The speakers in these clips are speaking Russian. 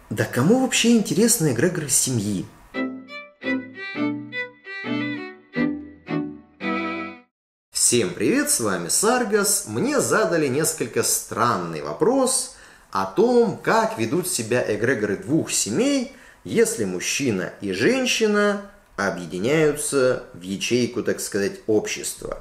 Да кому вообще интересны эгрегоры семьи? Всем привет, с вами Саргас. Мне задали несколько странный вопрос о том, как ведут себя эгрегоры двух семей, если мужчина и женщина объединяются в ячейку, так сказать, общества.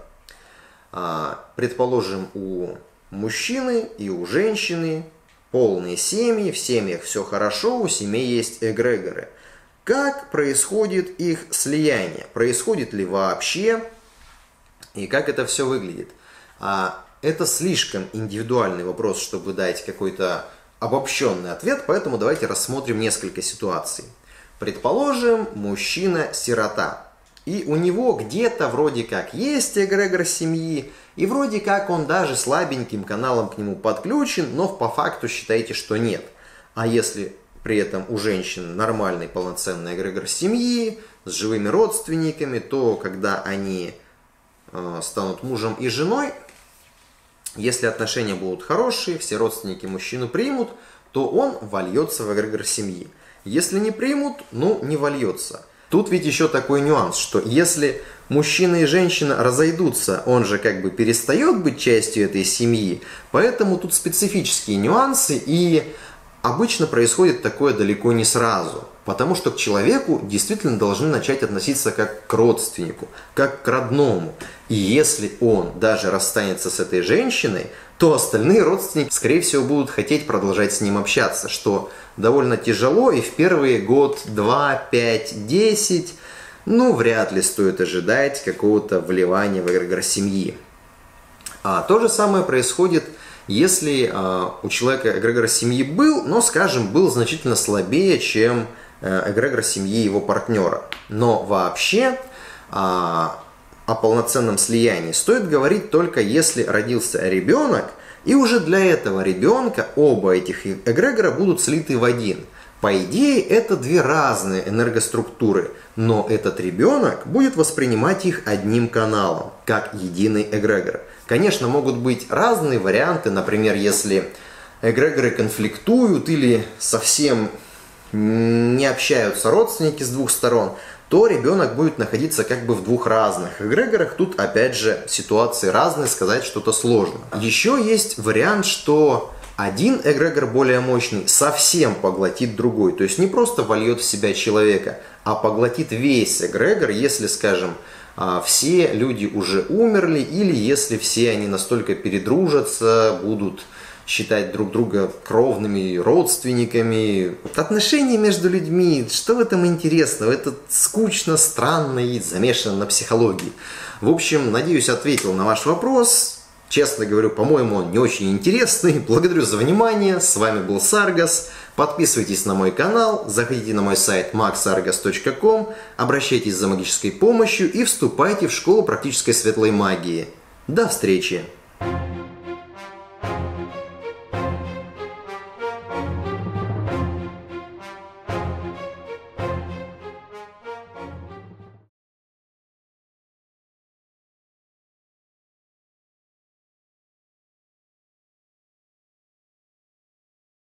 Предположим, у мужчины и у женщины полные семьи, в семьях все хорошо, у семей есть эгрегоры. Как происходит их слияние? Происходит ли вообще? И как это все выглядит? Это слишком индивидуальный вопрос, чтобы дать какой-то обобщенный ответ, поэтому давайте рассмотрим несколько ситуаций. Предположим, мужчина-сирота. И у него где-то вроде как есть эгрегор семьи, и вроде как он даже слабеньким каналом к нему подключен, но по факту считаете, что нет. А если при этом у женщин нормальный полноценный эгрегор семьи, с живыми родственниками, то когда они станут мужем и женой, если отношения будут хорошие, все родственники мужчину примут, то он вольется в эгрегор семьи. Если не примут, не вольется. Тут ведь еще такой нюанс, что если мужчина и женщина разойдутся, он же как бы перестает быть частью этой семьи, поэтому тут специфические нюансы, и обычно происходит такое далеко не сразу, потому что к человеку действительно должны начать относиться как к родственнику, как к родному. И если он даже расстанется с этой женщиной, то остальные родственники, скорее всего, будут хотеть продолжать с ним общаться, что довольно тяжело, и в первые год, 2, 5, 10, вряд ли стоит ожидать какого-то вливания в эгрегор семьи. То же самое происходит, если у человека эгрегор семьи был, но, скажем, был значительно слабее, чем эгрегор семьи его партнера. Но вообще о полноценном слиянии стоит говорить только если родился ребенок, и уже для этого ребенка оба этих эгрегора будут слиты в один. По идее, это две разные энергоструктуры, но этот ребенок будет воспринимать их одним каналом, как единый эгрегор. Конечно, могут быть разные варианты, например, если эгрегоры конфликтуют или совсем не общаются родственники с двух сторон, то ребенок будет находиться как бы в двух разных эгрегорах. Тут, опять же, ситуации разные, сказать что-то сложно. Еще есть вариант, что один эгрегор более мощный совсем поглотит другой. То есть не просто вольет в себя человека, а поглотит весь эгрегор, если, скажем, все люди уже умерли, или если все они настолько передружатся, будут считать друг друга кровными родственниками. Отношения между людьми, что в этом интересного? Это скучно, странно и замешано на психологии. В общем, надеюсь, ответил на ваш вопрос. Честно говорю, по-моему, он не очень интересный. Благодарю за внимание. С вами был Саргас. Подписывайтесь на мой канал, заходите на мой сайт maxargas.com, обращайтесь за магической помощью и вступайте в школу практической светлой магии. До встречи!